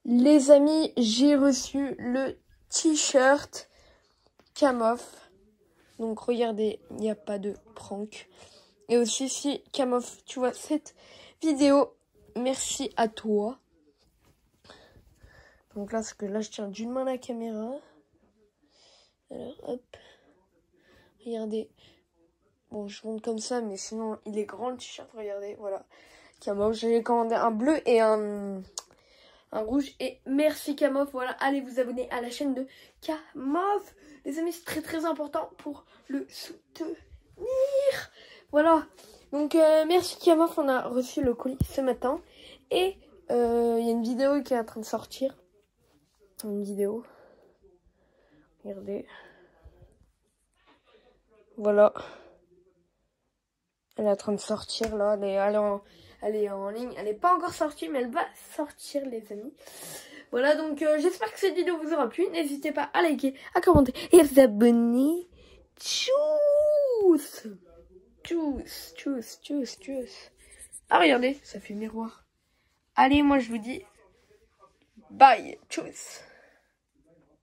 Les amis, j'ai reçu le t-shirt Camof. Donc regardez, il n'y a pas de prank. Et aussi si Camof, tu vois cette vidéo, merci à toi. Donc là, parce que là je tiens d'une main la caméra. Alors hop, regardez. Bon, je monte comme ça, mais sinon il est grand le t-shirt, regardez, voilà. Camof, j'ai commandé un bleu et un rouge. Et merci Camof, voilà, allez vous abonner à la chaîne de Camof. Les amis, c'est très très important pour le soutenir. Voilà, donc merci Camof, on a reçu le colis ce matin. Et il y a une vidéo qui est en train de sortir. Une vidéo. Regardez. Voilà. Elle est en train de sortir là, elle est en ligne. Elle n'est pas encore sortie, mais elle va sortir les amis. Voilà, donc j'espère que cette vidéo vous aura plu. N'hésitez pas à liker, à commenter et à vous abonner. Tchuss. Tchuss, tchuss, tchuss, tchuss. Ah regardez, ça fait miroir. Allez, moi je vous dis bye, tchuss.